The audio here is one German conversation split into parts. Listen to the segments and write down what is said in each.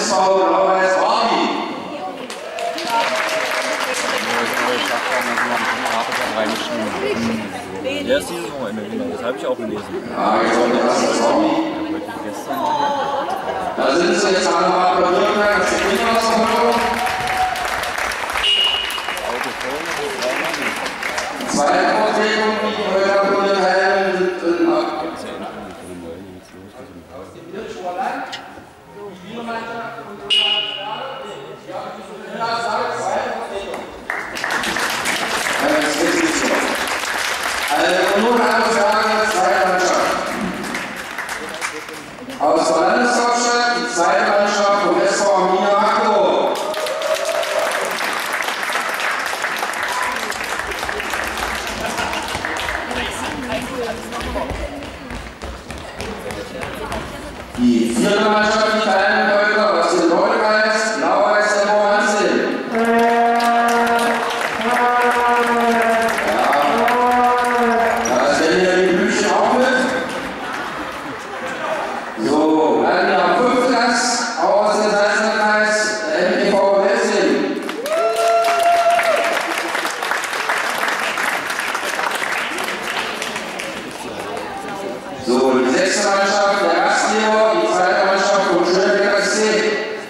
SV Blau-Weiß Barbie. Der ist dieses Wochenende, genau. Das habe ich auch gelesen. Ja, jetzt wollte das Barbie. Da sind sie jetzt alle mal bei Württemberg, das ist die Kinderverfolgung. Zweite Vertretung, die heute von den Helden sind in Also nun eine Frage, zweite Mannschaft. Aus der Landeshauptstadt die zweite Mannschaft vom SV Arminia Magdeburg. Die vierte Mannschaft, die kleinen Völker aus dem Nordkreis, Blau-Weiß der Bohansen. Da stellen ja die Blümchen auch mit. So, dann der 5. Gast aus dem Salznerkreis, der MTV Welsing. So, die 6. Mannschaft, der Gastgeber, die 2. Mannschaft vom Schöneberger SC.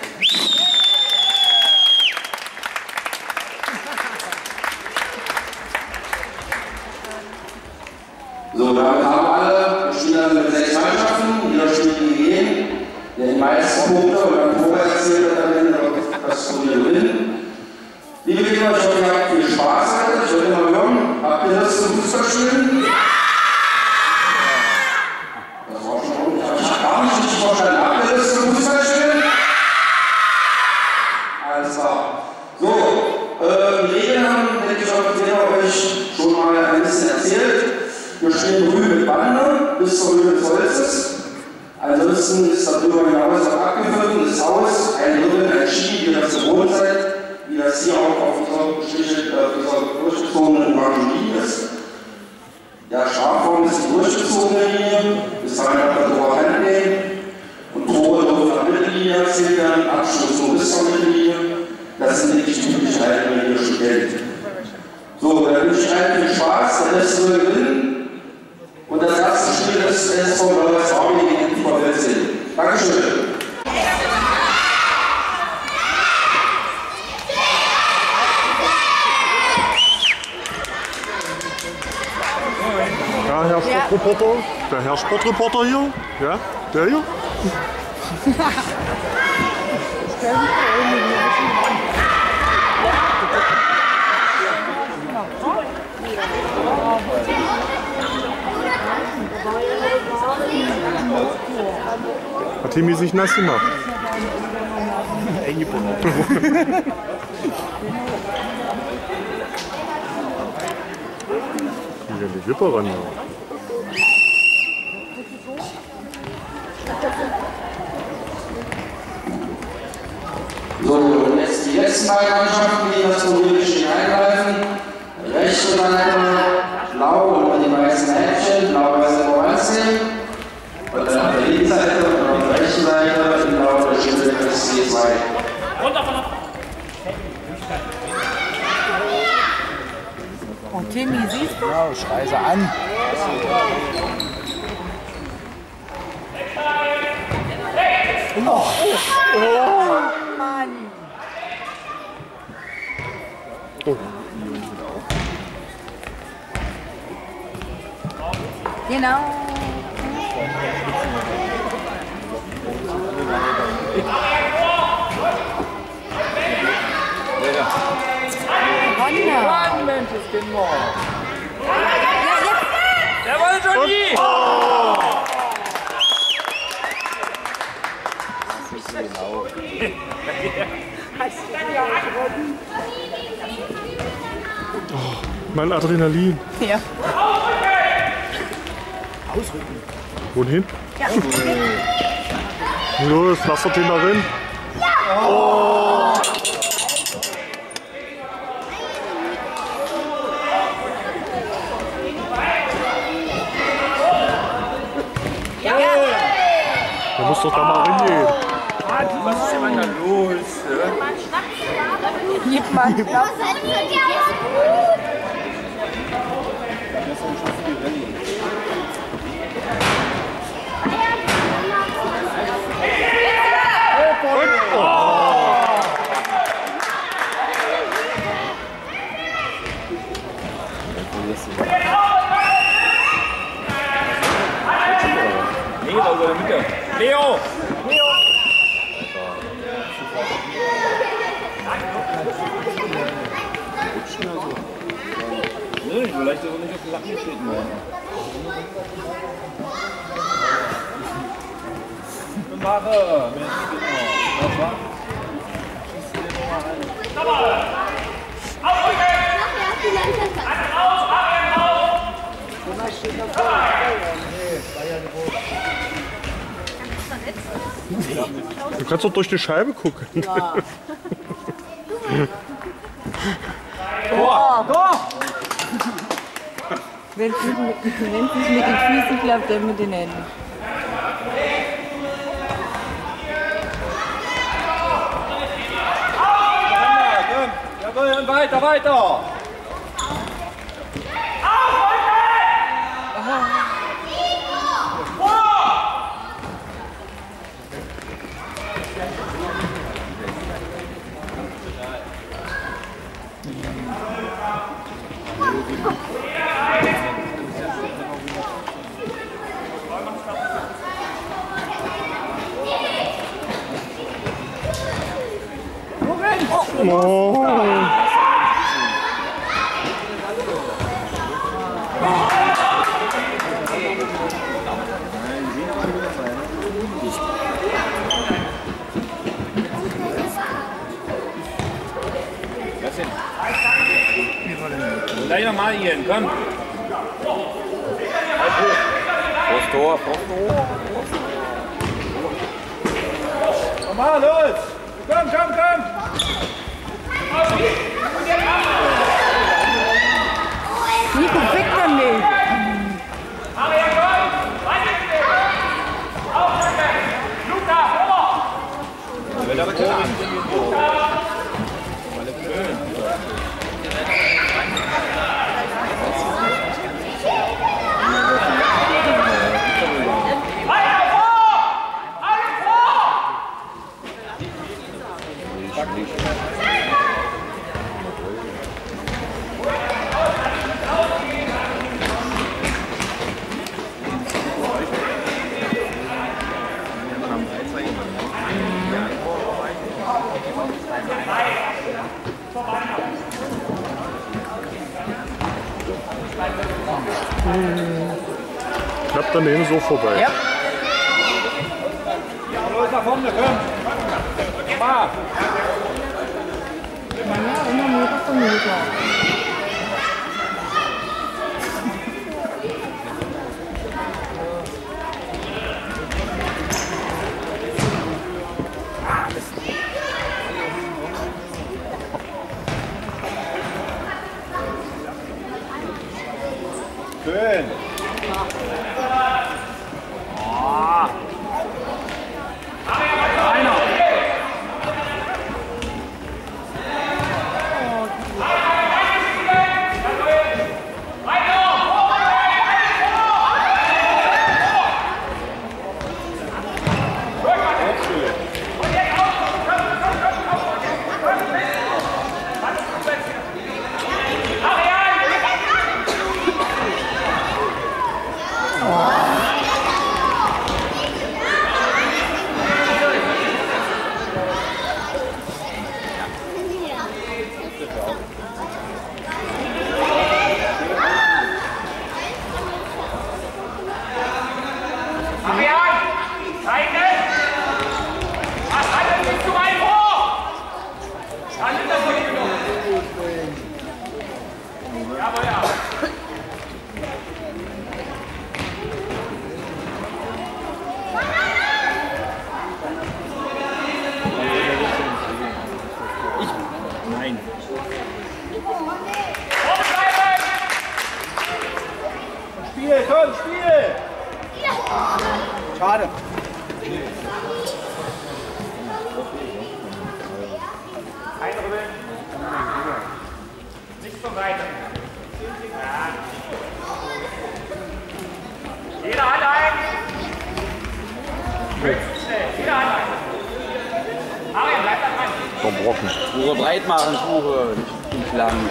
So, damit haben alle, wir spielen also mit 6 Mannschaften, jeder spielt gegen der die meisten Punkte und dann vorher erzählt wird, dann das Turnier gewinnen. Liebe Kinder, ich hoffe, ihr habt viel Spaß heute. Ich würde mal hören, habt ihr Lust zum Fußballspielen? Ja! Das war schon gut. Ich habe gar nicht richtig verstanden. Habt ihr Lust zum Fußballspielen? Alles klar. So, die Regeln haben, denke ich, euch schon mal ein bisschen erzählt. Wir spielen Grün mit Bande bis zur Höhe des Holzes. Ansonsten ist darüber hinaus auch abgefüllt und das Haus, ein Drittel, ein Ski, wie das gewohnt seid, wie das hier auch auf dieser durchgezogenen Orangerie ist. Der Strafraum ist die durchgezogene Linie, bis dahin hat er Tor Hand nehmen und Tore dürfen nach Mittellinie erzielt werden, Abschluss nur bis zur Mittellinie. Das sind die typischen Regeln, die wir schon kennen. So, dann wünsche ich allen viel Spaß, der Beste will gewinnen. Und das erste Spiel ist SV Blau-Weiß Barbie gegen MTV Welsing. Dankeschön. Ja, Herr Sportreporter. Der Herr Sportreporter hier. Ja, der hier. Hat Timmy sich nass gemacht? Eingebunden. Hier die Wippe ran. So, und jetzt die letzten beiden Mannschaften, die das Turnier stehen, eingreifen. Rechte Seite blau und mit den weißen Häppchen, blau-weiße Bohansen. Und dann auf der linken Seite und auf der rechten Seite in blau der Schöneberger SC 2. Und Timmy, siehst du? Ja, schrei sie an. Oh, Mann. Oh. Genau. Mann, Mensch, das geht noch. Der wollte schon nie! Mein Adrenalin. Ja. Ausrücken. Wohin? Ja. Los, lass doch den da rein. Oh. Der muss doch da mal reingehen. Was ist denn da los? Gib mal einen Schnaps. Nee, da über der Mitte. Leo! Nee, vielleicht soll er nicht auf den Lappen treten werden. Mache! Das war. Du kannst doch durch die Scheibe gucken. Ja. Wenn es nicht mit den Füßen klappt, dann mit den Händen. Jawohl, und weiter, weiter! Gleich nochmal hier, komm! Prost Tor, Prost Tor! Komm mal, los! Komm, komm, komm! Nico, fick dann nicht! Knapp daneben so vorbei. Ja. Los, nach vorne, komm! Mal! Ja, immer Meter für Meter. Schön! Vom Brocken. Spure breit machen, Spure, nicht lang.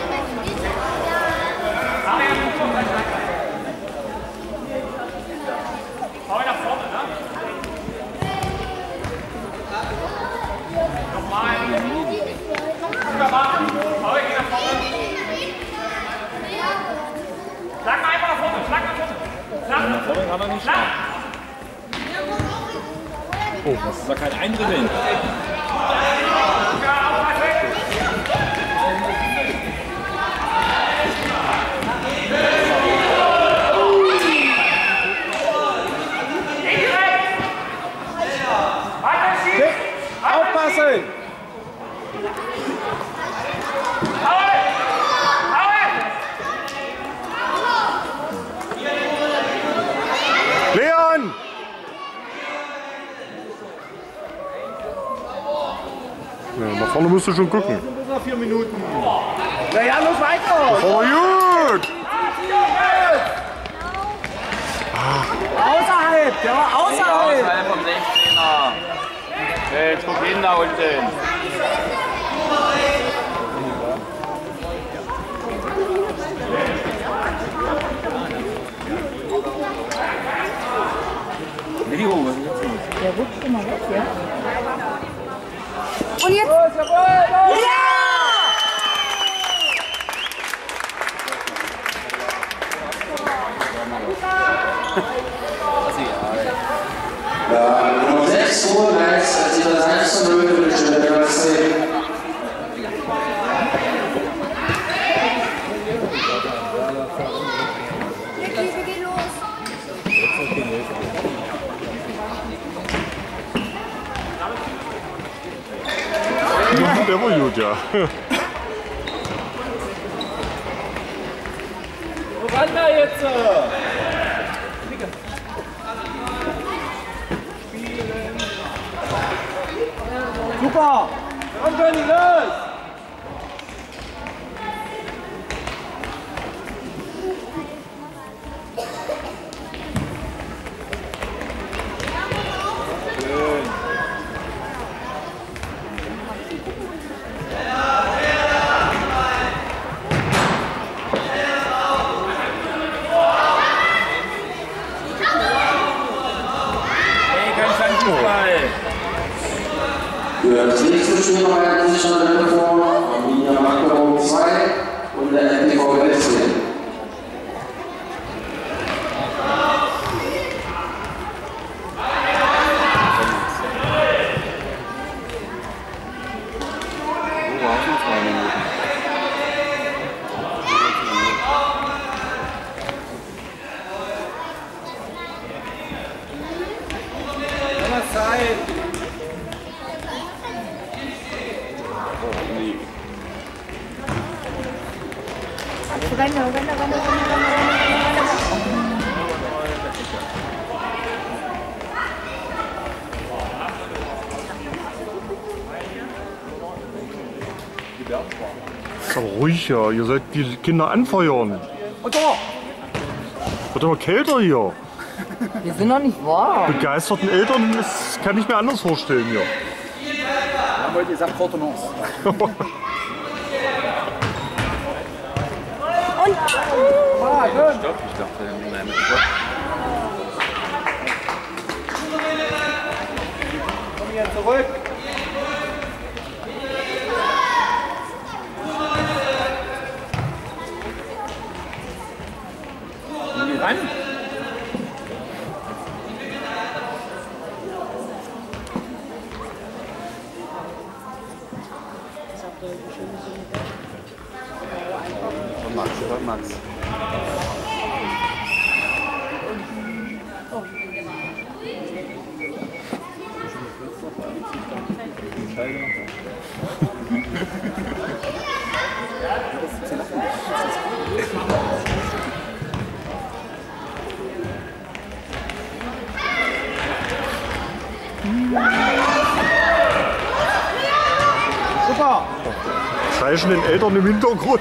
Hau nach vorne, ne? Nochmal. Wunderbar. Hau geh nach vorne. Schlag mal einfach nach vorne. Schlag nach vorne. Schlag nach vorne. Kann er nicht schlagen. Oh, das ist doch kein Eindribbeln. Aufpassen! Leon! Ja, nach vorne musst du schon gucken. Noch 4 Minuten. Na ja, los weiter! Oh, gut! Außerhalb! Ja, außerhalb! Außerhalb vom 16er. Jetzt guck hin da unten. Der rutscht immer weg, ja? Und jetzt? Ja! Ja, Nummer 6 holen, als sie das 1:0 für die Stelle der KSC. Der war gut, ja. Wo ran da jetzt? Super! Komm, Johnny, los! Für das nächste Spiel bereiten sich schon Länder vor, Arminia Magdeburg 2 und der MTV Westfalen. Zeit! Renner. Ist aber ruhig, ja. Ihr sollt die Kinder anfeuern. Und da! Wird immer kälter hier. Wir sind noch nicht warm. Begeisterten Eltern, das kann ich mir anders vorstellen hier. Wir haben heute gesagt Contenance. Und Ah, gut. Ich dachte, nein, mit Gott. Komm hier zurück. Nimm ran! Max. Super! Kreischen den Eltern im Hintergrund.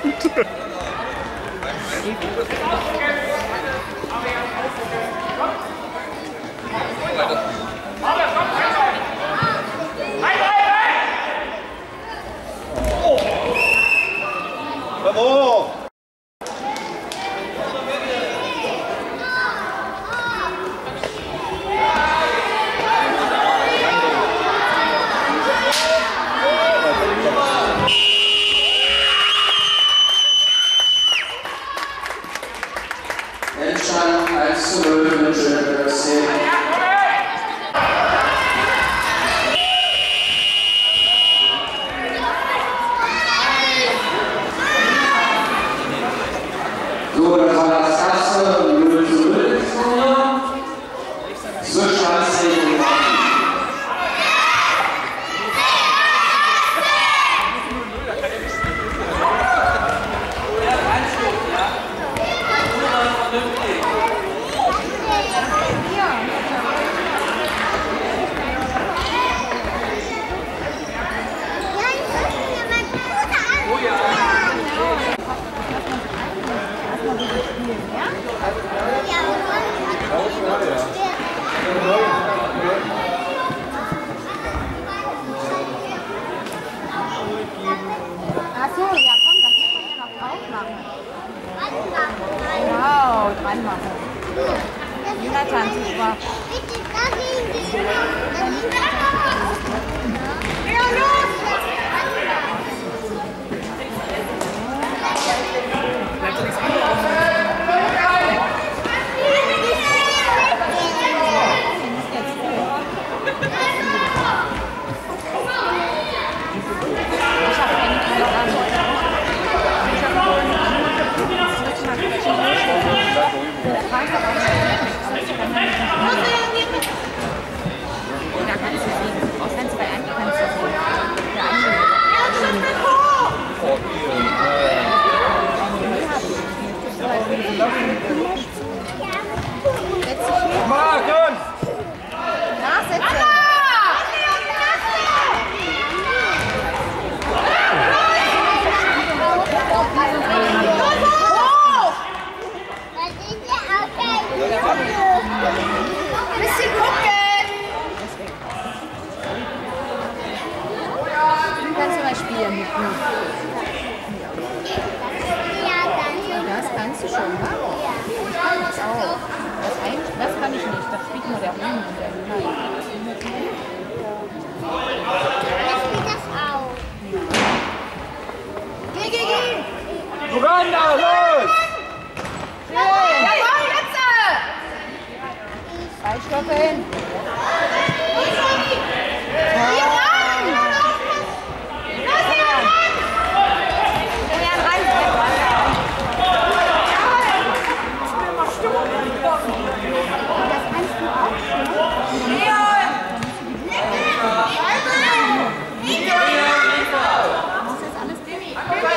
spielen mit mir. Das kannst du schon, ne? Ich kann das auch. Das kann ich nicht, das spielt nur der Mann und der Mann. Ich spiele das auch. Geh! Uganda, los! Jawohl, jetzt! Zwei Stoppe hin. Hier ran! Los, hier ran! Julian, ran! Das kannst du auch schon. Leon! Das ist alles Baby.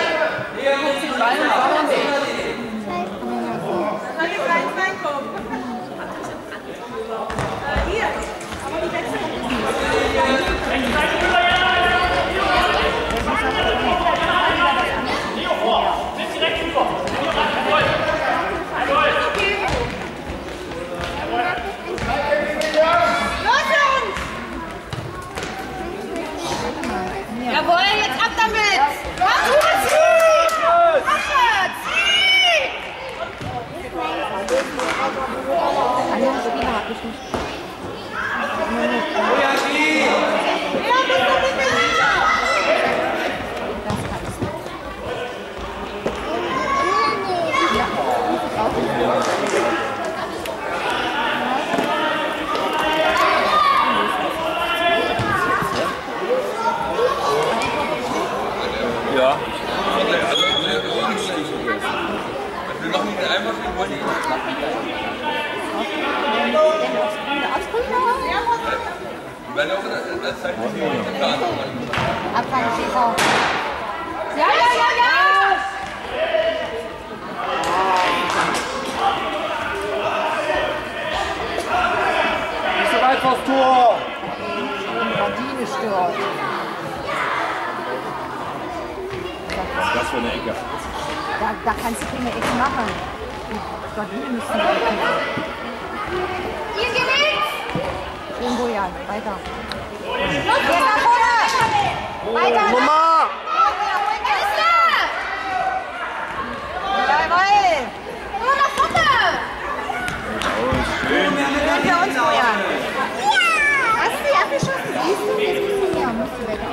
Jawohl, jetzt ab damit! Mach Alle Spieler hab ich nicht. Ja. Wir machen den einfach, wir wollen nicht machen. Weil auch in der Zeit Abfang, TV. Ja! Nicht so weit vors Tor! Gardine stört. Das für eine Ecke. Da kannst du keine Ecke machen. Die Gardine müssen wir öffnen. Hier geht's! Schön, Bojan. Weiter. Jetzt nach vorne! Weiter! Mama! Jawohl! Nur nach vorne! Hören wir uns, Bojan. Hast du die abgeschossen? Siehst du? Jetzt bist du hier. Musst du weiter.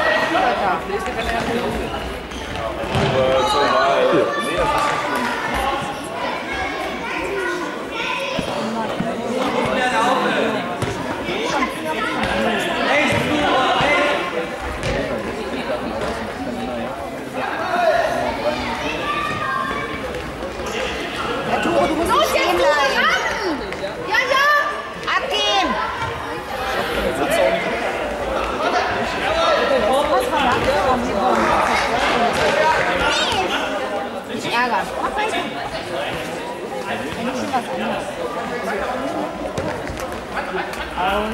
Du musst stehen bleiben. Ja! Abgehen! Nicht ärgern. Mach weiter. Wenn nicht schon was anderes. Aus.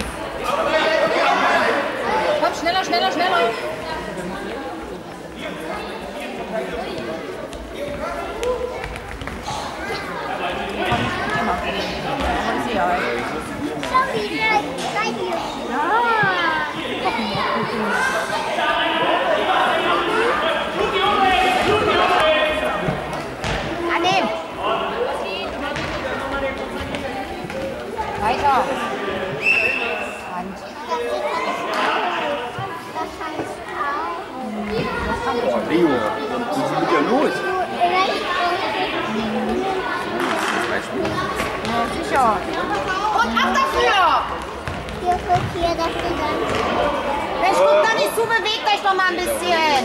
Komm, schneller! Schau wieder, bei dir. Annehmen! Weiter! Hand. Das heißt auch. Leo, was ist mit dir los? Ja, sicher. Und ab dafür! Hier, guck hier, das ist dann. Mensch, guckt da nicht zu, bewegt euch doch mal ein bisschen.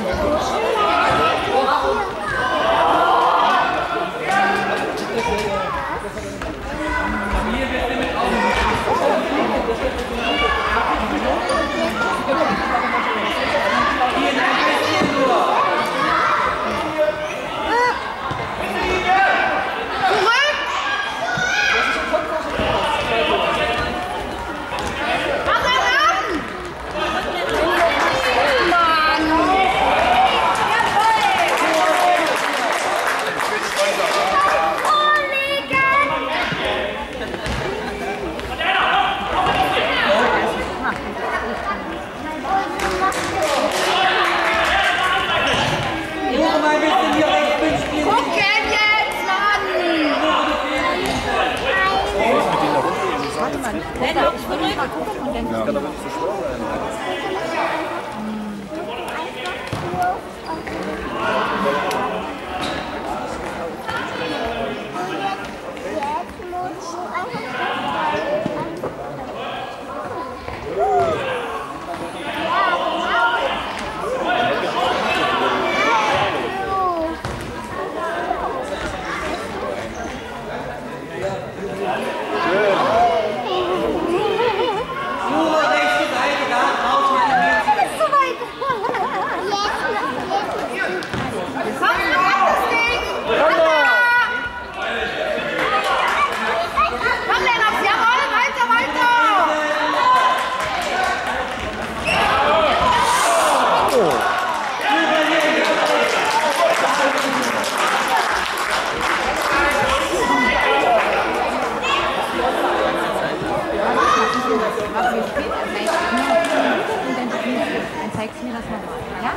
zeigst mir das nochmal, ja?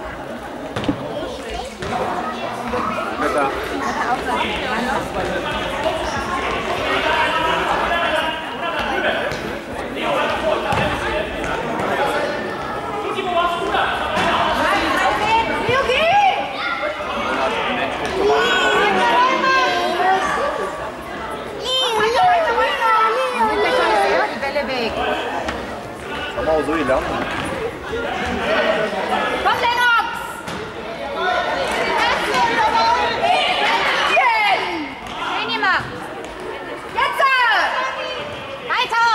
Wetter. Wetter auflassen. Haben wir auch so gelernt. Komm, Lennox! Schön gemacht. Jetzt! Weiter!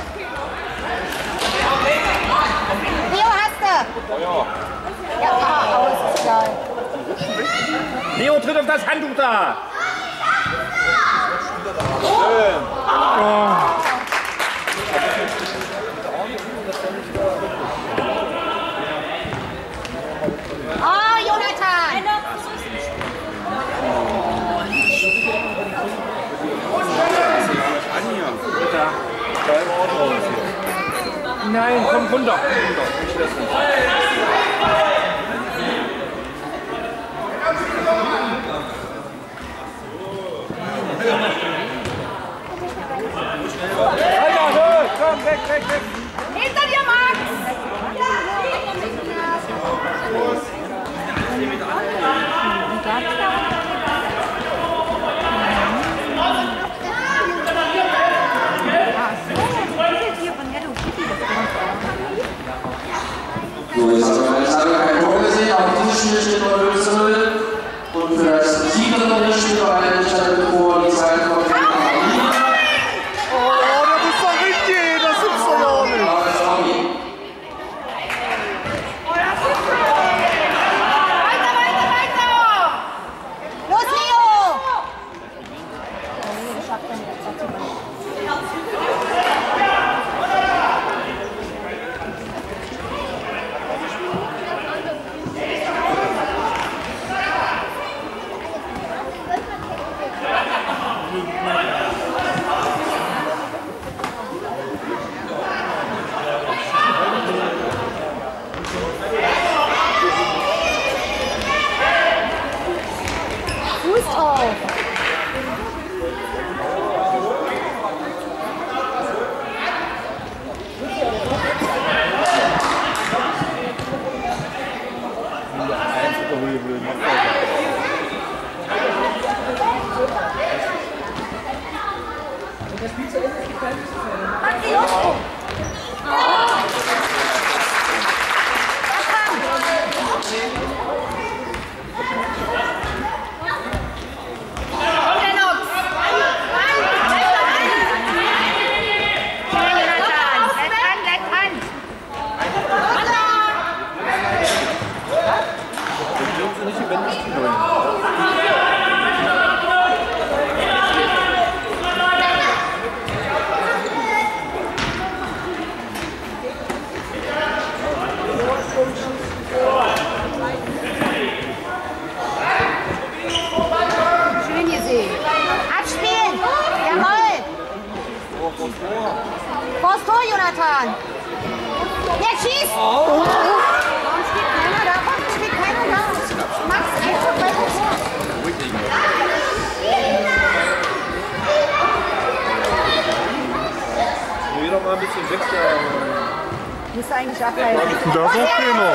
Leo, hast du? Ja, aus, ist egal. Leo, tritt auf das Handtuch da! Schön. Oh, Jonathan! Nein, komm runter. Alter, komm, weg, weg, weg. Hinter dir, Max! So, jetzt haben wir kein Tor gesehen, auf dieses Spiel steht noch 0:0 und für das siebte Spiel noch eine Entscheidung bevor die zweite Konferenz. Oh, das ist doch richtig, das gibt's doch auch nicht. Los, Leo! Fuß drauf! Schön gesehen. Abspielen! Jawohl! Vors Tor, Jonathan! Jetzt schießt! Warum steht keiner da? Warum steht keiner da? Max, einfach weiter vor! Geh doch mal ein bisschen weg da. Müsste eigentlich ableiten. Da ist auch keiner.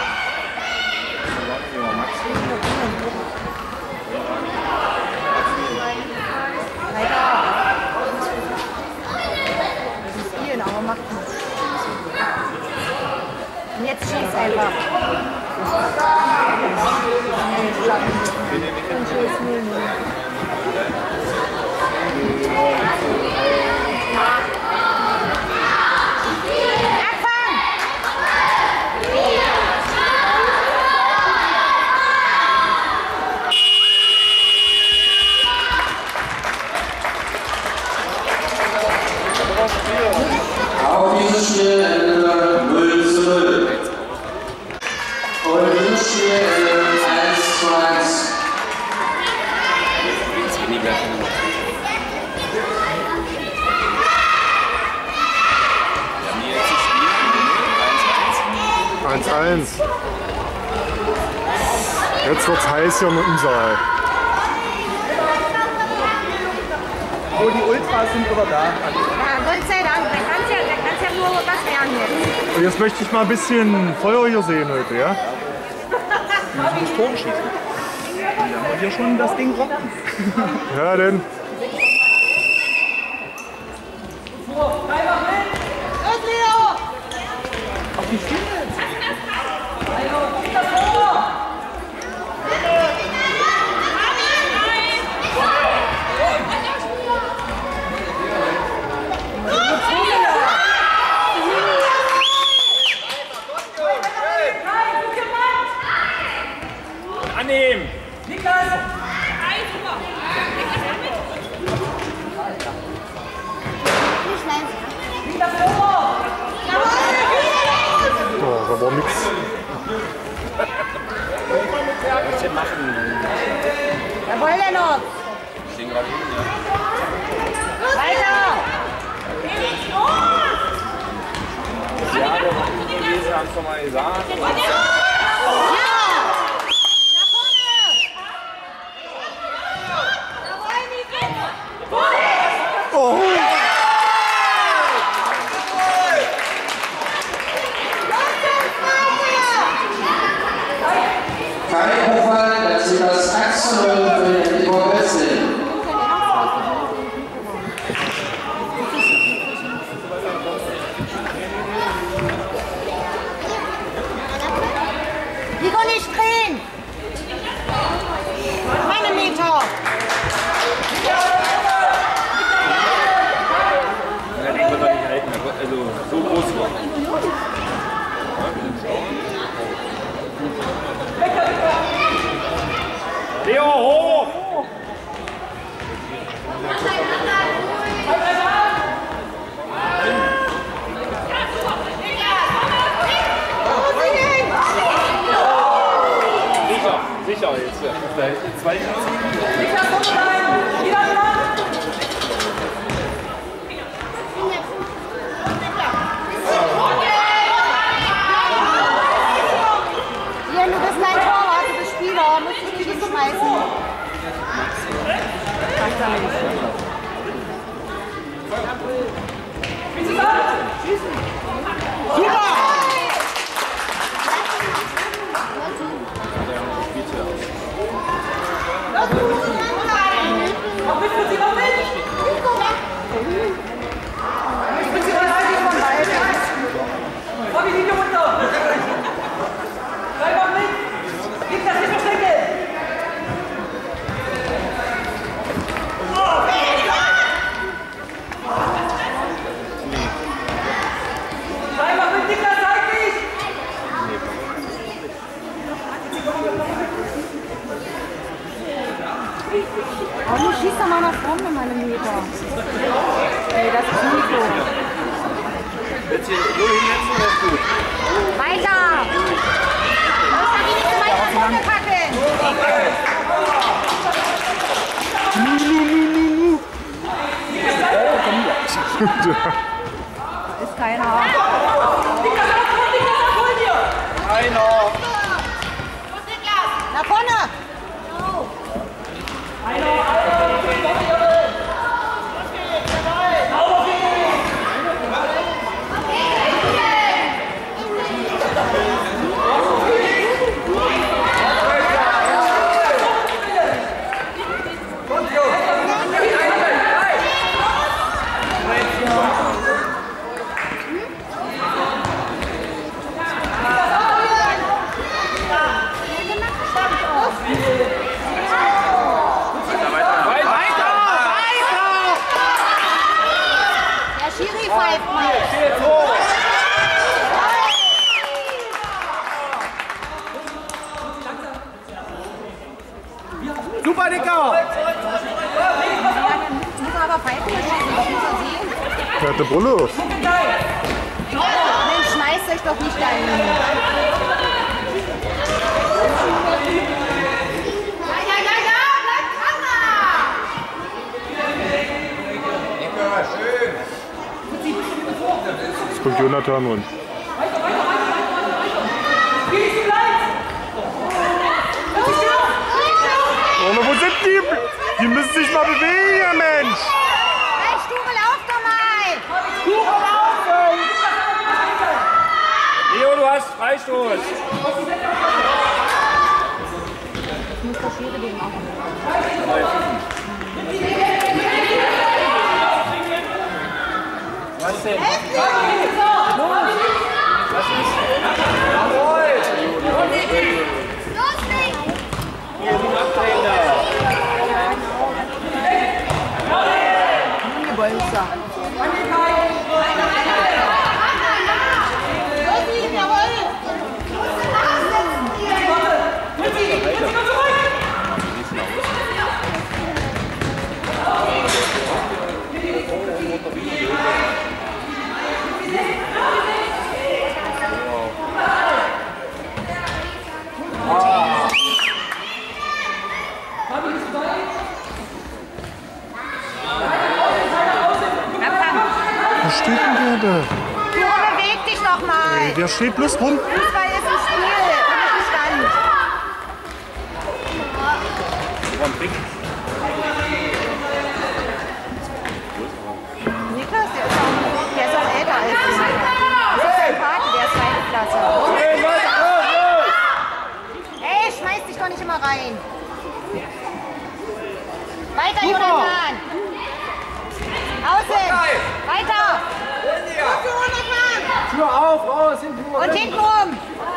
Spielen, aber macht nichts. Und jetzt schießt einfach. Und schießt 0:0. Auch dieses Spiel endete 0:0. Und dieses Spiel endet 1:1. 1:1. Jetzt wird's heiß hier im Saal. Oh, die Ultras sind wieder da. Ja, Gott sei Dank, da kannst ja nur was lernen jetzt. Und jetzt möchte ich mal ein bisschen Feuer hier sehen heute, ja? Wir müssen das Tor schießen. Dann haben wir hier schon das Ding rocken. Ja, denn. Los, Leo! Auf die Schiene. Annehmen! Nicht leise. Oh, da war nichts. Was machen? Jawohl, Lennart. Stehen gerade hin, ja. Weiter! Ja, der war nicht gewesen, haben es doch mal gesagt. Kein Unfall, das ist das 1:0 für den Tor Wessel. Nico, nicht drehen! Meine Meter! Ja, den können wir nicht halten. Also so groß war. Leo, hoch! Sicher jetzt. Zwei Hier, du bist kein Torwart, du bist Spieler, musst dich nicht schmeißen. Macht er nicht. Super! Oh, du schießt doch mal nach vorne, meine Meter. Nee, das ist Nico. Willst du so hinsetzen, das ist gut. Weiter! Du musst doch nicht zu weit nach vorne packen. Ist keiner. Einer. Nach vorne! Super, Dicker! Der hat eine Brille auf. Mensch, schmeißt euch doch nicht dahin. Jetzt kommt Jonathan und was? Freistoß. Ich muss das Schiri den machen. Was denn? Was ist? Jawohl! Hier sind Abträger. Bolzer. Was steht denn der da? Du beweg dich doch mal. Der steht bloß rum. Fußball ist ein Spiel, nicht Stand. Niklas, der ist auch älter als ich. Das ist sein Vater, der ist zweite Klasse. Ey, schmeiß dich doch nicht immer rein. Weiter, Jonathan. Außen. Weiter. Tür auf, raus, hinten rum. Und hinten rum.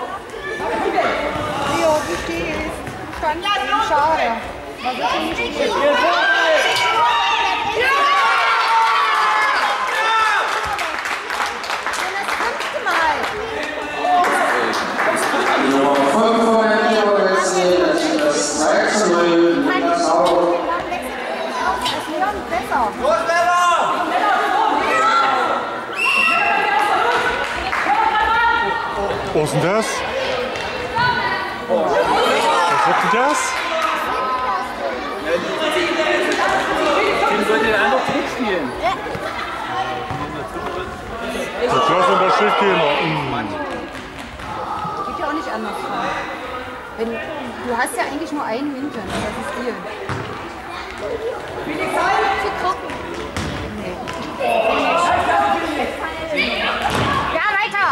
Leo, du stehst. Stand schade. Was ist denn nicht stehen? Das fünfte Mal. Die Nummer 5 von der Kiewer Wechsel, das 3:0. Niklas Hau. Das ist Leon besser. Los, Männer! Was ist denn das? Was ist denn das? Tim sollte den anderen Trick spielen. Der Klasse und der Schildgehner. Geht ja auch nicht anders. Wenn, du hast ja eigentlich nur einen Hintern. Das ist viel. Ja, weiter!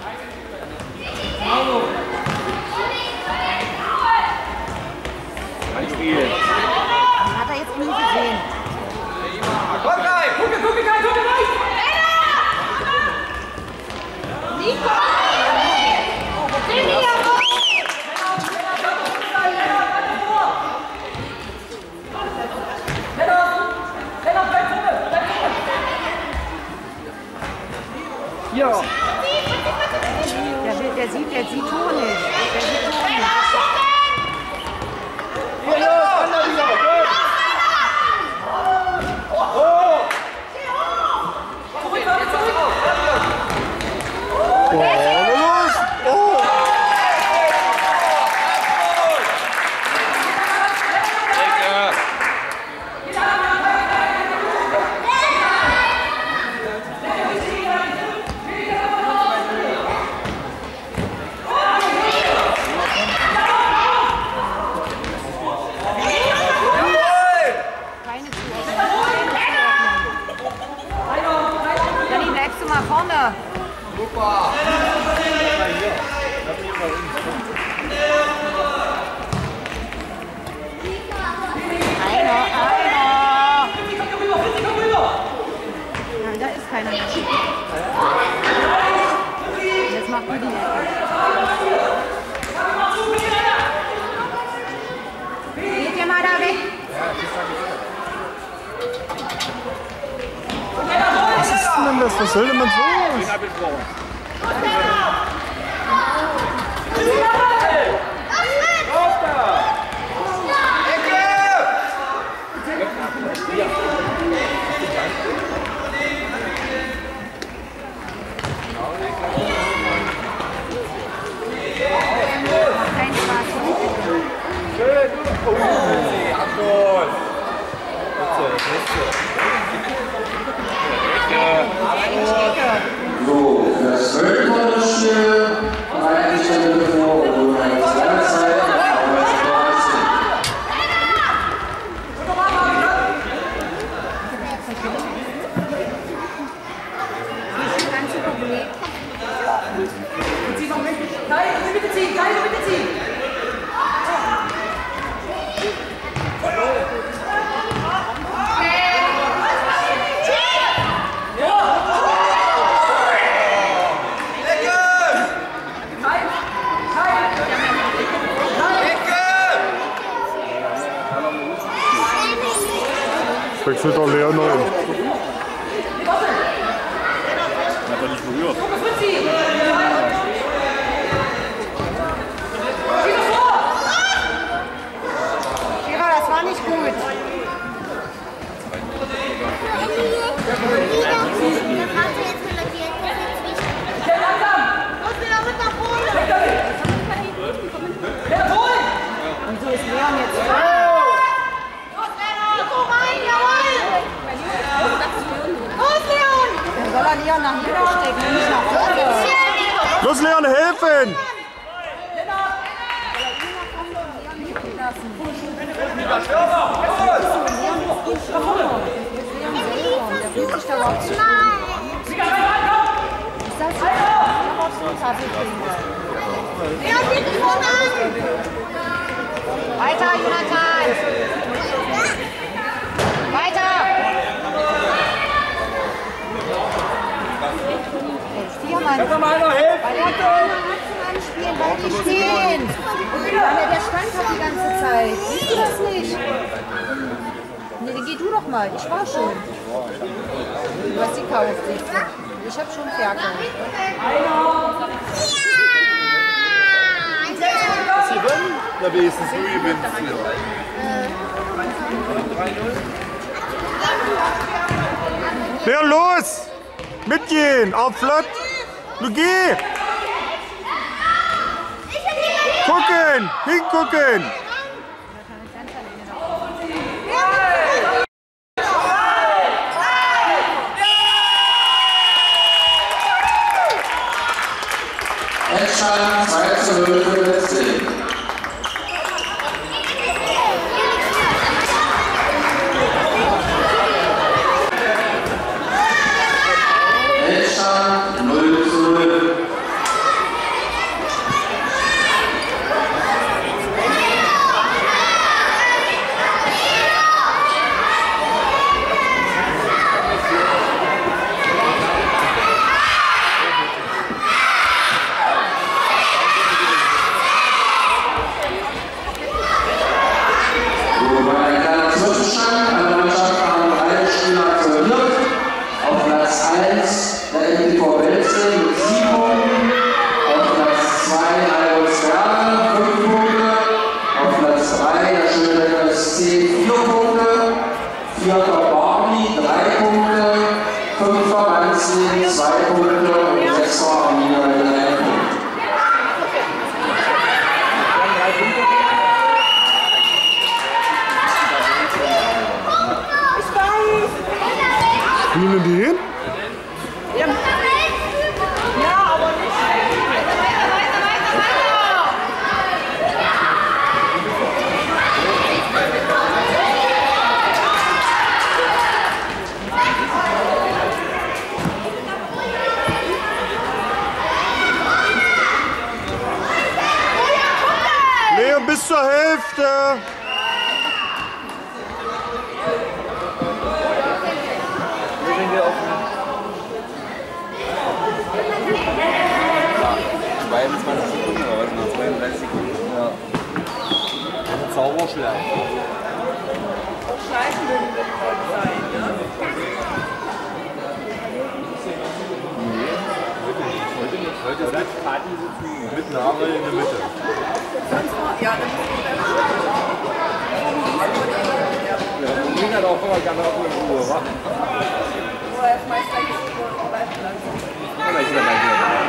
Kann ich spielen. Hat er jetzt nie gesehen. Komm rein! Gucke rein! Nico! Ja. Der sieht Tor nicht. Der sieht Tor nicht. Hier los, Ander wieder. Gut. Danny, bleibst du mal vorne. Super. Einer. Nein, da ist keiner mehr. Jetzt macht die Ecke. Geht ihr mal da weg? Was ist denn das? Was soll denn man so? Kein Spaß. So, das 12. Spiel bereitet sich dann vor, wo wir eine lange Zeit Arbeitsbereich sind. Ganz überlegt. ziehen, Kaiser, bitte ziehen. Wechselt der Lea noch in. Hat er nicht berührt. Schira, das war nicht gut. Und so ist Leon jetzt. Dann soll er Leon nach hinten stecken und nicht nach vorne. Los, Leon, helfen! Der fühlt sich da überhaupt nicht gut. Ist das so? Kaffee trinken. Weiter, Jonathan! Weiter! Jetzt viermal. Kann mal einer helfen? Weil er kann anspielen, weil die stehen. Der stand hat die ganze Zeit. Siehst du das nicht? Nee, dann geh du doch mal. Ich war schon. Du hast die gekauft, siehst du. Ich hab schon verkauft. Sie gewinnen? Na, wenigstens du gewinnst. Leon, los! Mitgehen! Auf flott! Du geh! Gucken! Hingucken! Endstand 2:0 für Wetzlar. Endstand 0:0. Spielen die hin? Ja, aber nicht. Leon, bis zur Hälfte! Zauberschlag. Schleifen würden wir sein, ne? Heute ist das Party sitzen mit Nagel in der Mitte. Ja, das Ja, hat auch immer gerne auf der Ruhe, wa? er schmeißt eigentlich so bleibt langsam. Aber ich bin gleich wieder da.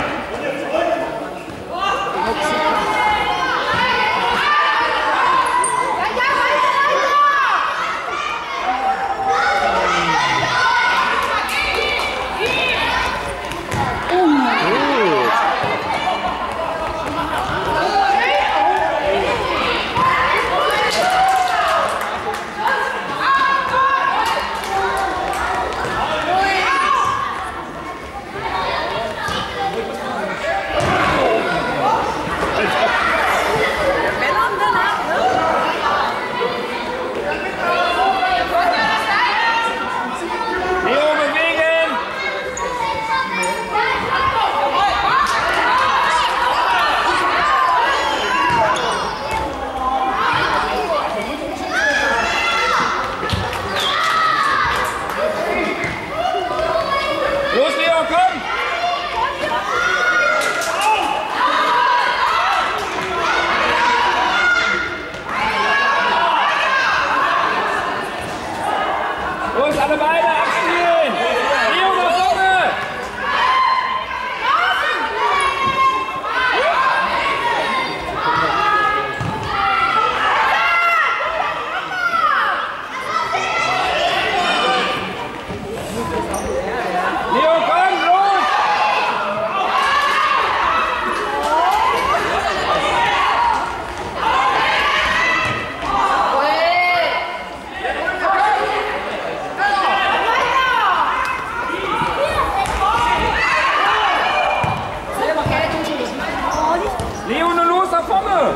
nach vorne!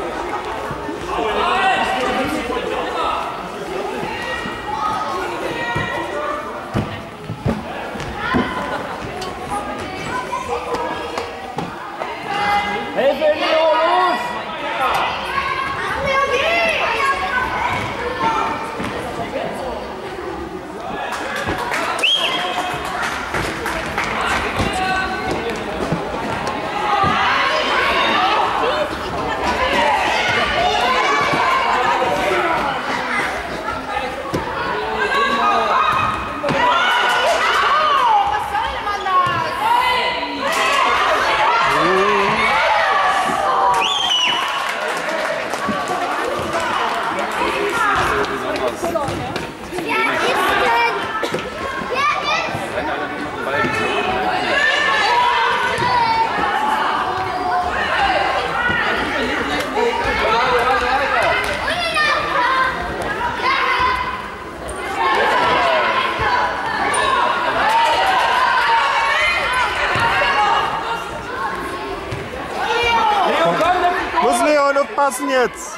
Hilfe, Leo, los! Muss Leon aufpassen jetzt!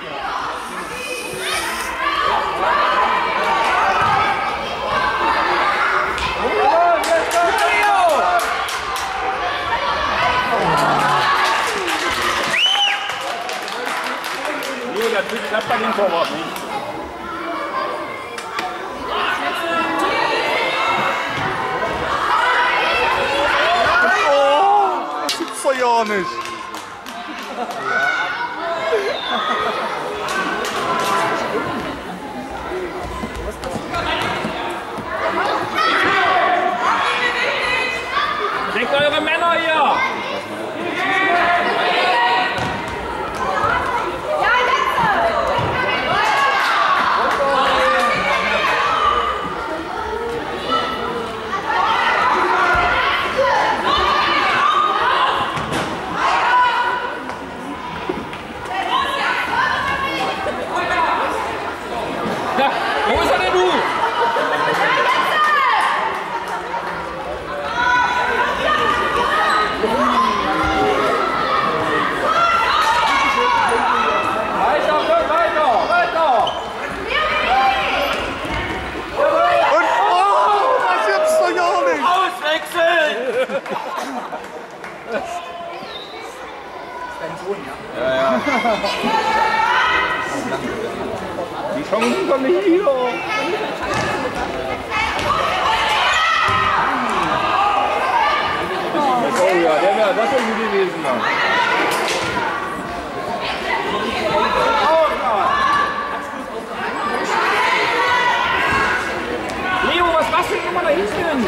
Nee, das klappt bei dem Torwart nicht. Oh, das gibt's doch ja nicht! Denkt eure Männer hier! Ja, wo ist er denn, du? Weiter! Und oh, das gibt's doch ja nicht! Auswechseln! Die Chancen kommen nicht wieder. Oh ja, der wäre das schon gut gewesen. Leo, was machst du denn immer da hinten?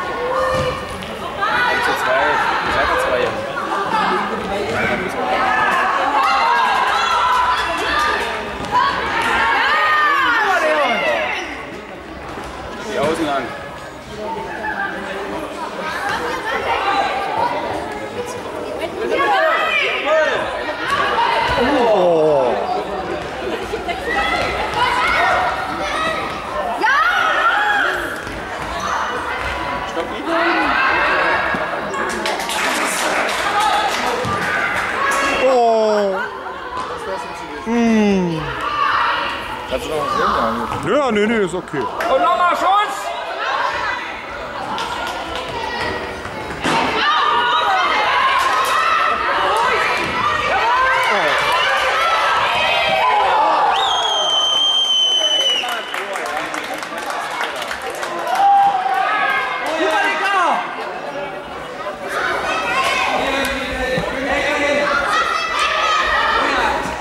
2-2. Die Außen an. Oh. Oh. Kannst du noch was sehen? Ja, nee, ist okay. Und nochmal Schuss!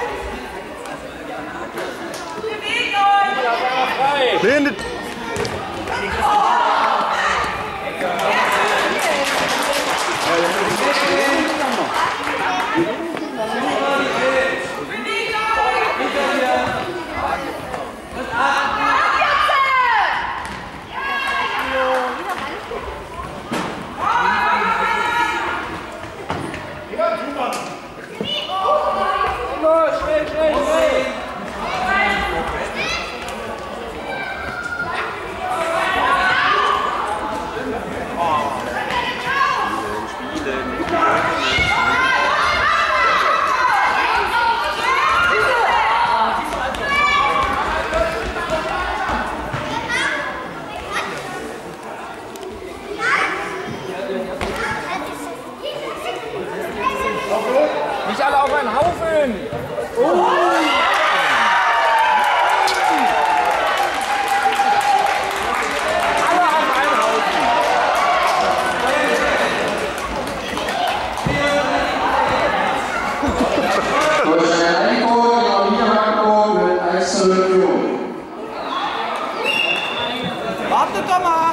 Den, auf einen Haufen! Durch eine Einigung in Niederlande mit 1:0 Führung. Wartet doch mal!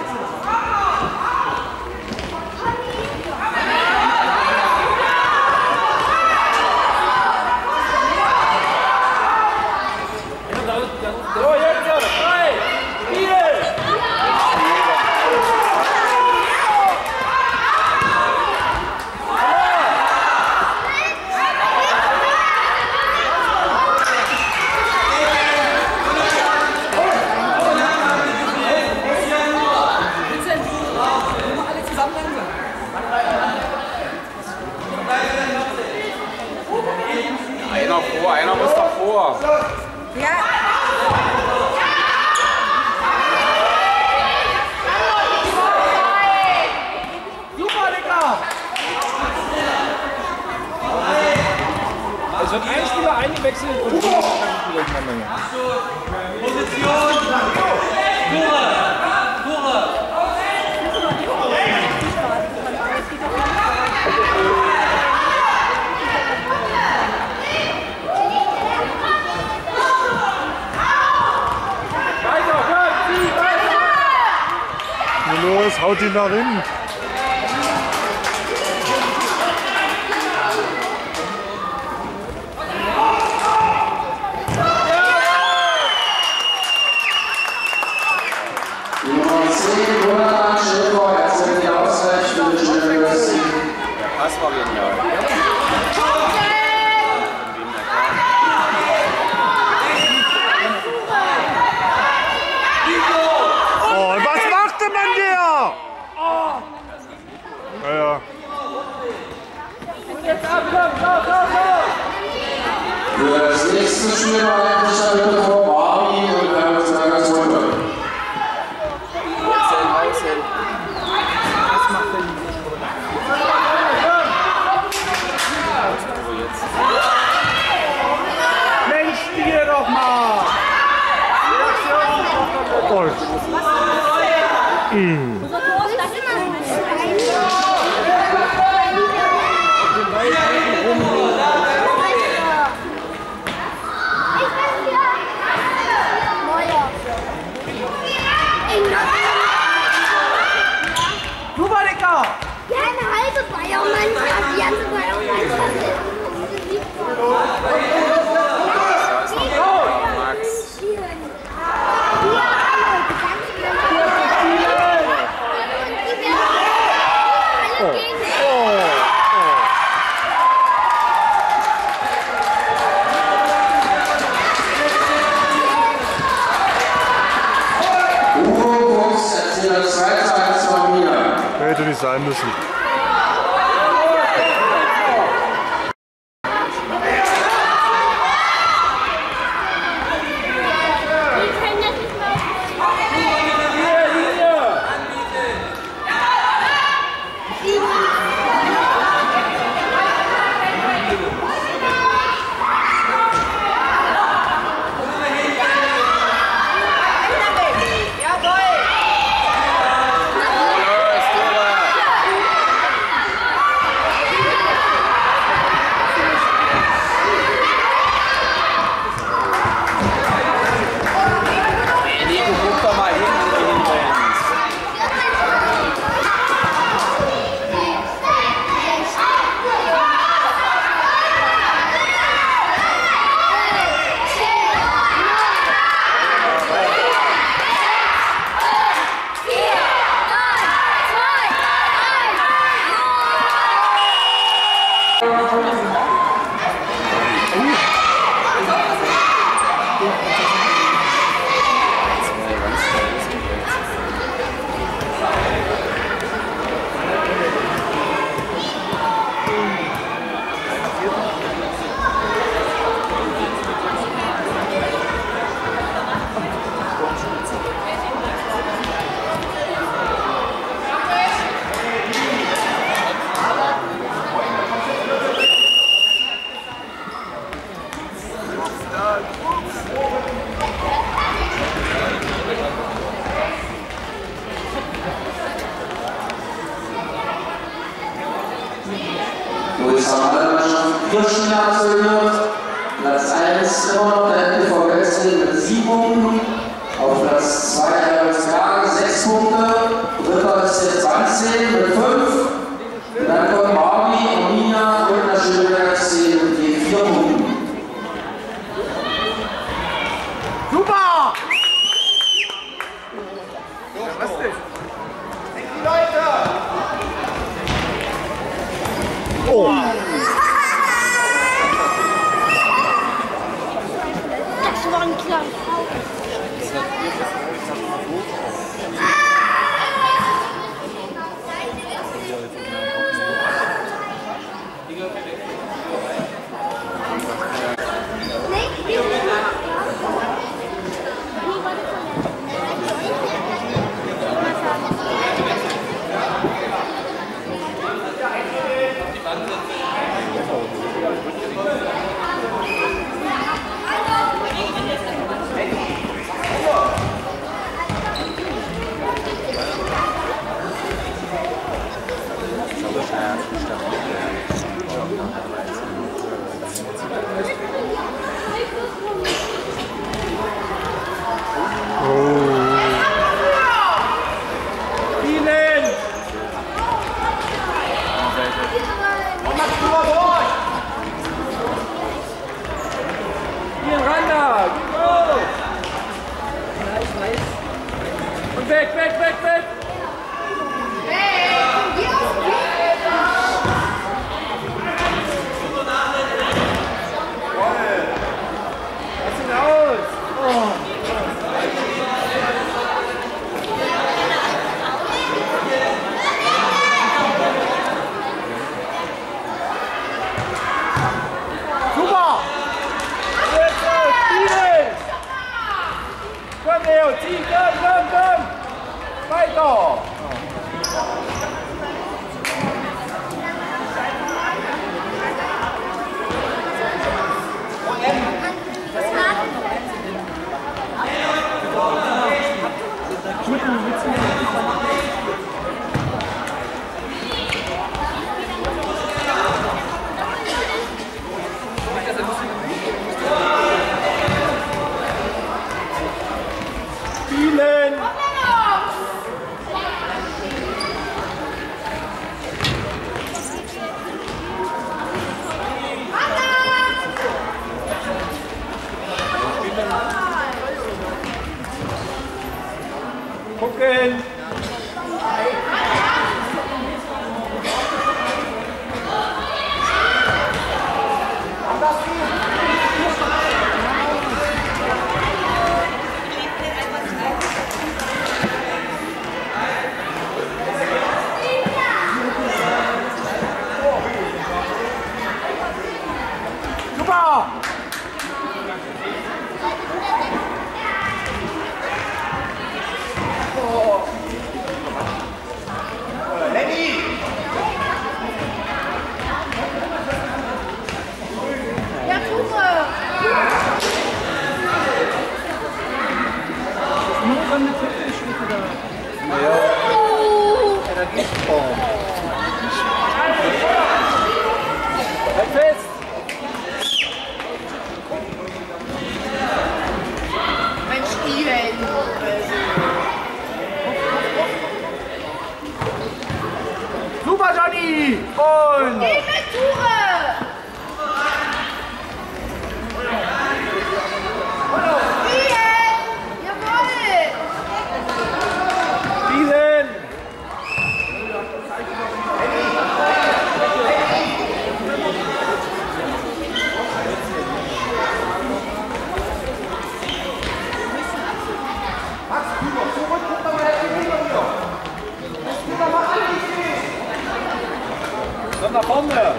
So, jetzt! 3, 4! Einer muss davor. Ja. Super, Digga! Es wird ein Spieler eingewechselt und die durcheinander. Los, haut ihn da rein. Die Nummer 10, Jonathan Schäfer, erzählt die Ausgleich für die Schnelle West. Das war genial. Oh, was machte man der? Ja, ja. Für das nächste Spiel war der Richter vor Barbie und Bergsberger Zolbe. Mensch, spiel doch mal! Oh. Super, Digga! Ja, eine halbe Bayern-Mannschaft, die ganze Bayern-Mannschaft. Uwe Fuchs erzählt das 2:1 von mir. Hätte nicht sein müssen. und Klaus. Und weg, weg, weg, weg! Lass ihn aus! Super! Komm, Leo, zieh, komm! Weiter! Spielen! Gucken! Super! Ja, Tuche! Nur dann eine Tippelschritte da. Ja. Energieform. Halt fest! Mensch, Steven! Super, Johnny! Und... Geh mit, Tuche! Steven! Jawohl! Spielen! Komm nach vorne!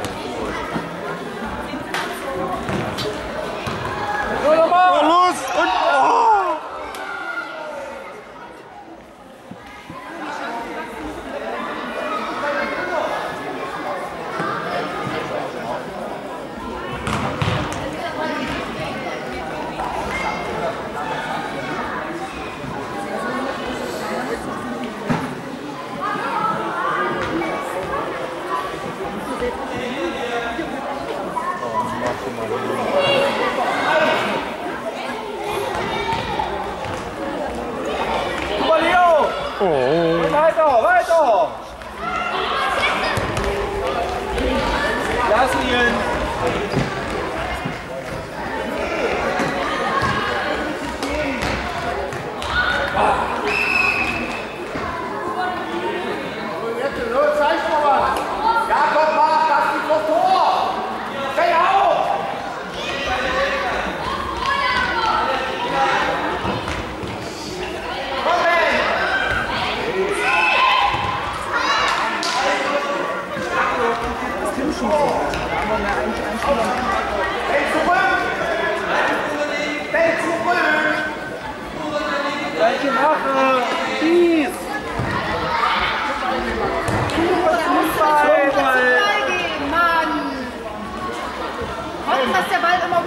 So, nochmal! Los! Und... Oh! Super, Leo! Oh! Weiter, weiter! Lass ihn!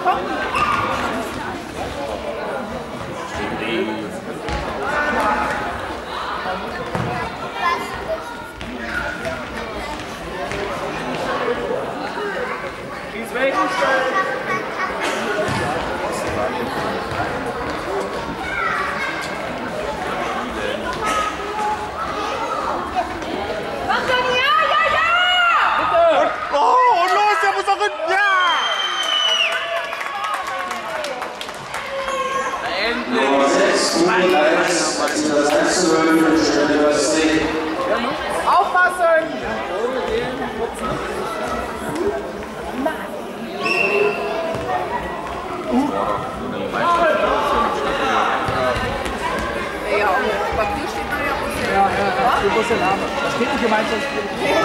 Schieß weg! Oh, und los, der muss doch hin. Ja! Nummer 6, Nummer 1, das 1 zu 0 für das Ding. Aufpassen! Ja, auf Papier steht da ja Busse. Ja, du musst den Namen. Das steht nicht Gemeinschaftsspiel.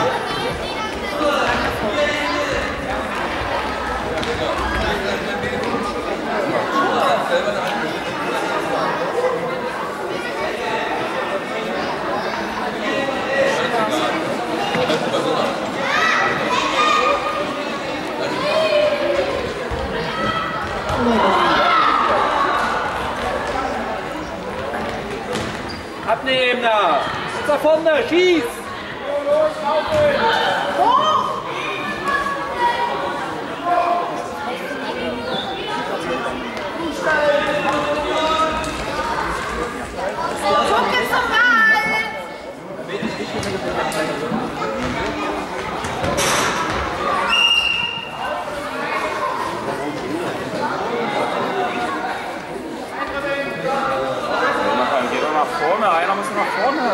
Abnehmen da! Jetzt da vorne, schieß! Guck jetzt noch mal! Geh doch nach vorne, einer muss nach vorne.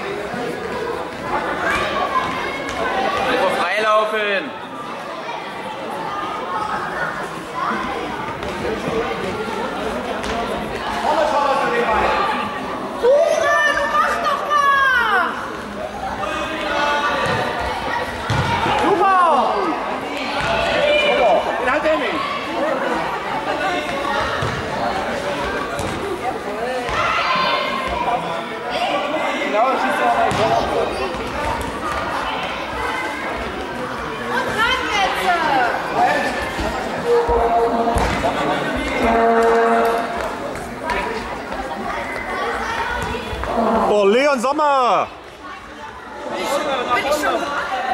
Einfach freilaufen. Du machst doch mal! Super! Den halt er nicht. Genau, schießt er mal vor. Und rein jetzt! Oh, Leon Sommer! Bin ich schon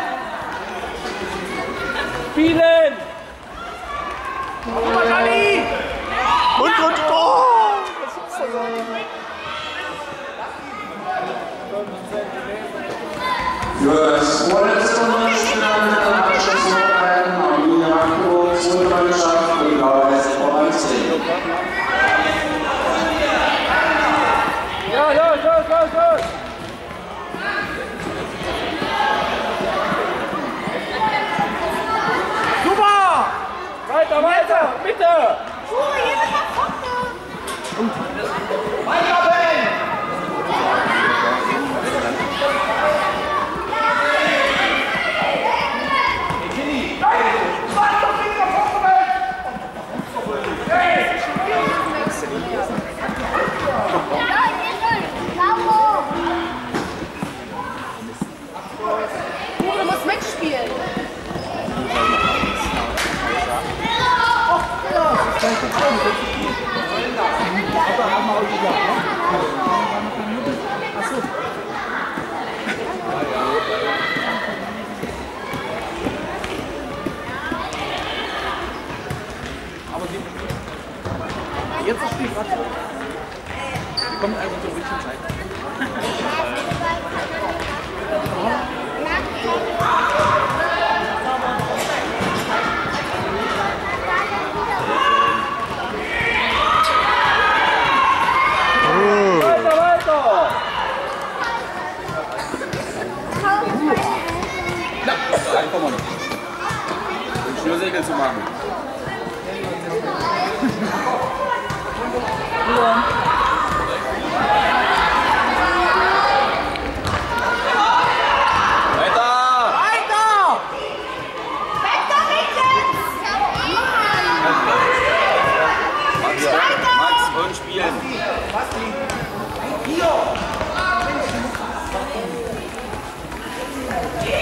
Spielen! Und, oh! Für das vorletzte Rundenspiel mit einer Abschlussvorbereitung am Linie Magdeburg, zweite Mannschaft, und Blau-Weiß Vorrang 10. Ja, los, los, los, los! Super! Weiter, weiter, bitte! Du musst mitspielen. Jetzt das Spiel, warte. Kommt also zur richtigen Zeit. Weiter, weiter! Nein, komm mal nicht. Um Schnürsegel zu machen. Max und spielen.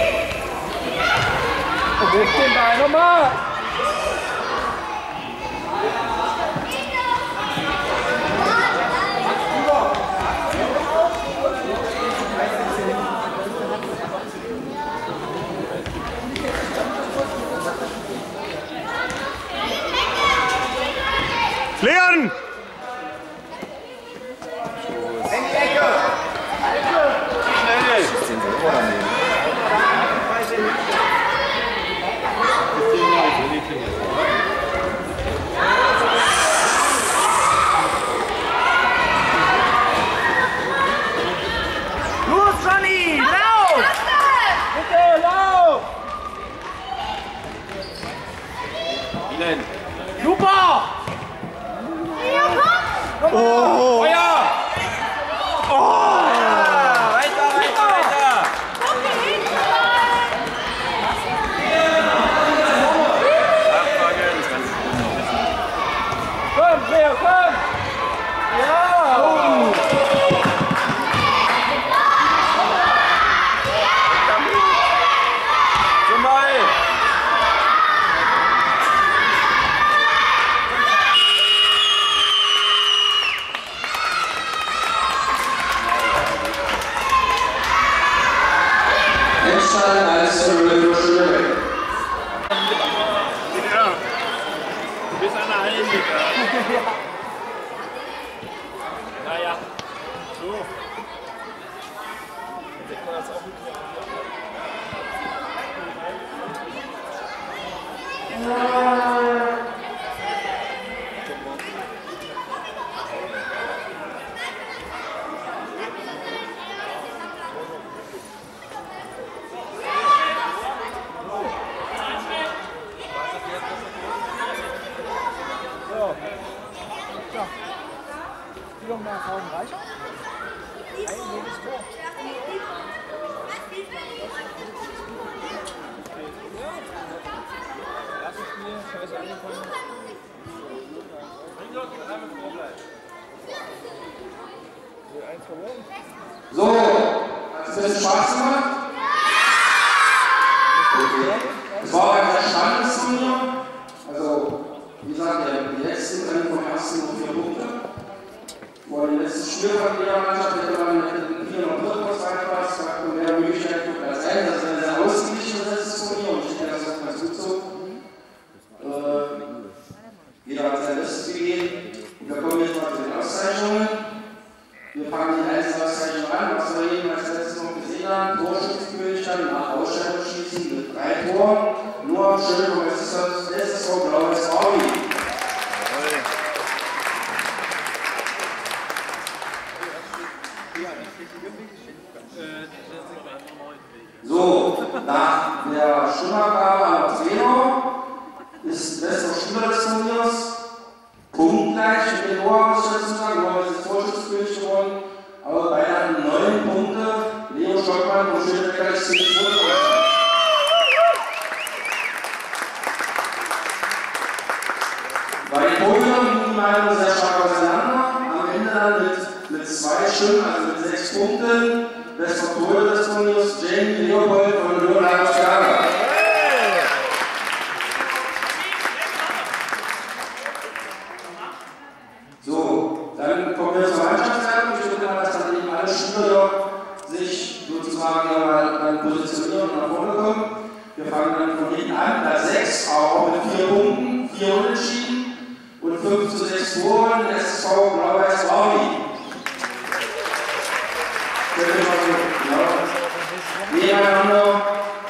Wo ist den Ball nochmal? Fliegen! In die Ecke! Schnell! Los, Johnny! Lauf! Bitte, lauf! Ihnen! Super! Oh! Feuer! Oh! Weiter, weiter, weiter! Komm, Leo, komm! Ja! Zum Ball! Endstand 1:0 für Schönebeck. Ja. Du bist an der Hallen. Naja. So. Spielung nach Frauen reicher? Ein jedes Tor. Erstes Spiel, scheiße angefangen. Eins verloren. So, hat es ein bisschen Spaß gemacht? Okay. Es war ein sehr spannendes Turnier. Also, wie gesagt, die letzten Rennen vom ersten nur 4 Punkte. Vor dem letzten Spiel von jeder Mannschaft hätte man mit dem 4 und 3 Kurs reinpasst, hat man mehr Möglichkeiten für Platz 1. Das ist ein sehr ausgeglichenes letztes Turnier und ich denke, das ist auch ganz gut so. Jeder hat sein Bestes gegeben. Und wir kommen jetzt mal zu den Auszeichnungen. Wir fangen die einzelnen Auszeichnungen an, was wir eben als letztes noch gesehen haben. Torschützenkönig nach Ausstellungsschießen mit 3 Toren. Nur schön vom SSV Blau-Weiß Aui. So, nach der Stimmabgabe an das Trainer ist bester Spieler des Turniers punktgleich mit den Torschützen. Nur ist Torschützenkönig geworden, aber beide hatten 9 Punkte. Leo Schottmann und Schönebecker ist 10 Punkte. Bei den Podium liegen die Meinungen sehr stark auseinander. Am Ende dann mit 2 Stimmen, also mit 6 Punkten. Bester Torhüter des Turniers, Jamie Leopold von Löwen-Lager. So, dann kommen wir zur Mannschaftsleitung. Ich würde mal, dass dann eben alle Spieler sich sozusagen dann positionieren und nach vorne kommen. Wir fangen dann von hinten an, Platz 6, auch mit 4 Punkten, 4 Unentschieden und 5:6 Toren, SSV Blau-Weiß Aui. Nebeneinander.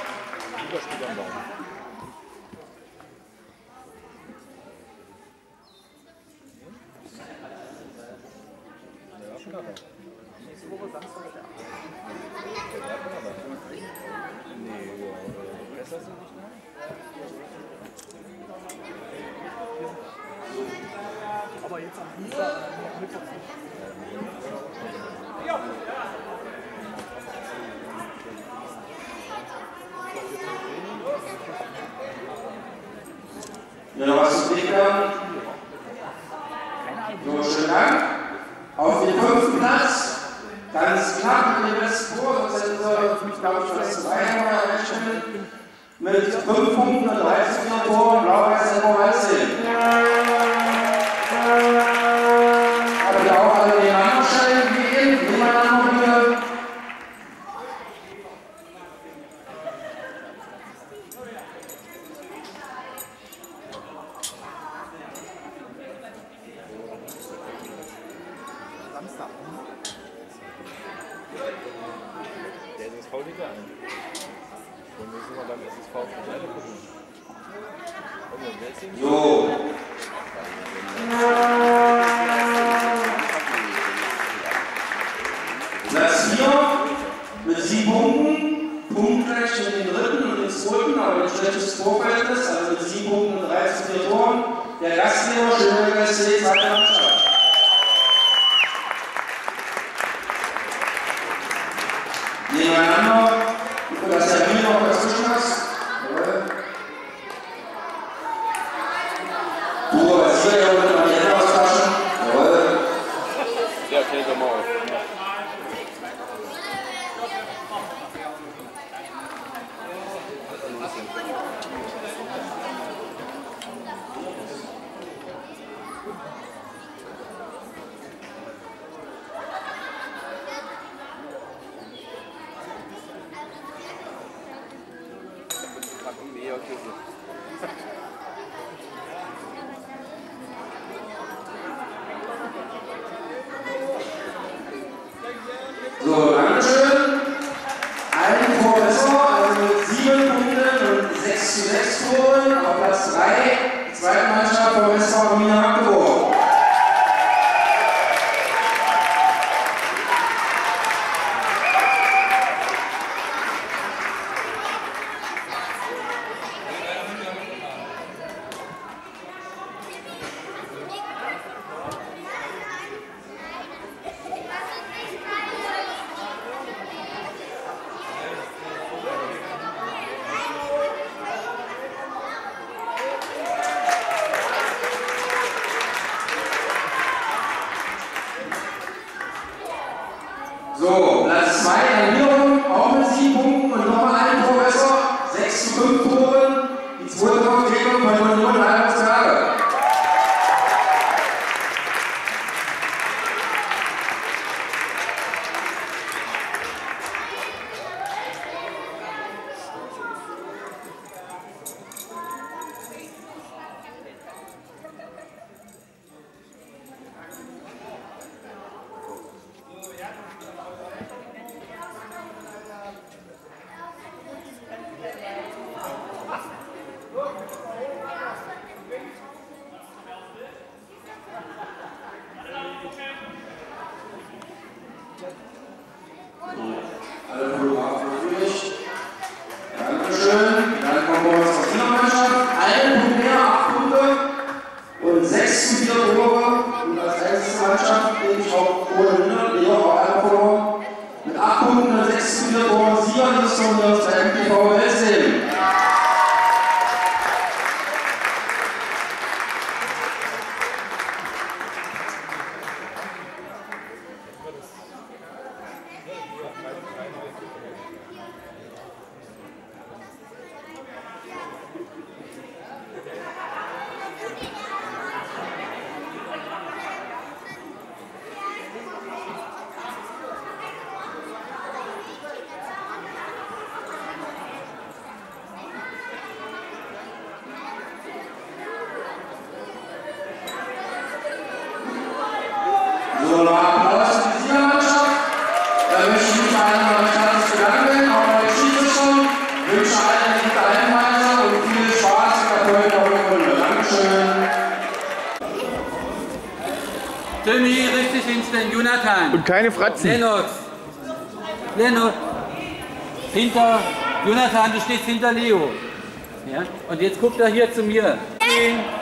Aber jetzt am Dienstag, Mittwoch. Ja. Ja, was zu Blickern. So, schönen Dank. Auf den 5. Platz, ganz knapp mit dem besten Tor, sonst hätten sie, glaube ich, das 2 errechnen. Mit 5 Punkten und 13 Toren, Blau-Weiß NV Waldsee. Haben wir auch alle den Anstellen gegeben, nebeneinander wieder. So. Platz 4 mit 7 Punkten, punktgleich mit dem dritten und dem zweiten, aber ein schlechtes Torverhältnis, also mit 7 Punkten und 13 Toren. Der Gastgeber Schöneberger SC, zweite Mannschaft. Nebeneinander, dass der Bier noch dazwischen ist. Du, aber jetzt hier ja mit meinen Händen austaschen. Jawohl. Ja, okay, komm mal auf. So, Dankeschön. Ein Tor besser, also mit 7 Punkten und 6:6 Toren. Auf Platz 3, die zweite Mannschaft von Westfalen Arminia Magdeburg. So, Platz 2, Erneuerung, auch mit 7 Punkten und nochmal ein Tor besser, 6:5 Toren, die zweite Vertretung von Union Leibungsberge. Alle Fotografen natürlich. Dankeschön. Dann kommen wir zur Kindermannschaft. Ein Punkt mehr, 8 Punkte und 6:4 Tore. Und als letzte Mannschaft, den ich auch ohne Hühner, die auch alle verloren. Mit 8 Punkten und 6:4 Toren, Sieger dieses Turniers der MTV Welsleben. So, noch Applaus für die Siegermannschaft. Da möchte ich mich bei allen recht herzlich bedanken, auch bei den Schiedsrichtern. Ich wünsche allen eine gute Einreise und viel Spaß und Erfolg auf der Runde. Dankeschön. Timmy, richtig hinstellen, Jonathan. Und keine Fratzen. Lennox. Hinter, Jonathan, du stehst hinter Leo. Ja? Und jetzt guckt er hier zu mir.